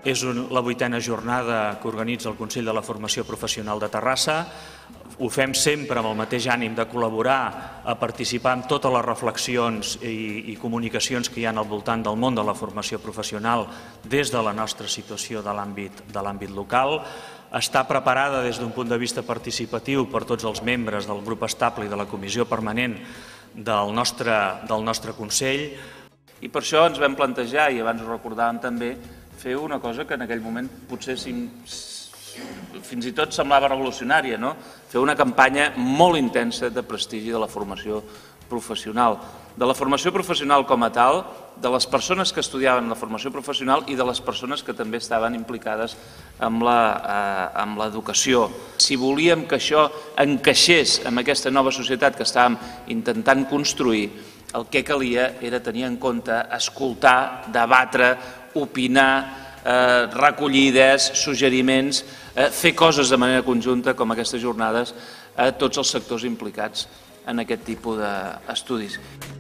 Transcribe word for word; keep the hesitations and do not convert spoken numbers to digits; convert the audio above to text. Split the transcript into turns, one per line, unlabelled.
És la vuitena jornada que organitza el Consell de la Formació Professional de Terrassa. Ho fem sempre amb el mateix ànim de col·laborar, a participar en totes les reflexions i, i comunicacions que hi ha al voltant del món de la formació professional des de la nostra situació de l'àmbit de l'àmbit local. Està preparada des d'un punt de vista participatiu per tots els membres del grup estable i de la comissió permanent del nostre, del nostre Consell.
I per això ens vam plantejar, i abans ho recordàvem també, fer una cosa que en aquell moment potser fins i tot semblava revolucionària, no? Fer una campanya molt intensa de prestigi de la formació professional. De la formació professional com a tal, de les persones que estudiaven la formació professional i de les persones que també estaven implicades amb l'educació. Si volíem que això encaixés amb aquesta nova societat que estàvem intentant construir, el que calia era tenir en compte, escoltar, debatre, opinar, recollir idees, suggeriments, fer coses de manera conjunta com aquestes jornades a tots els sectors implicats en aquest tipus d'estudis.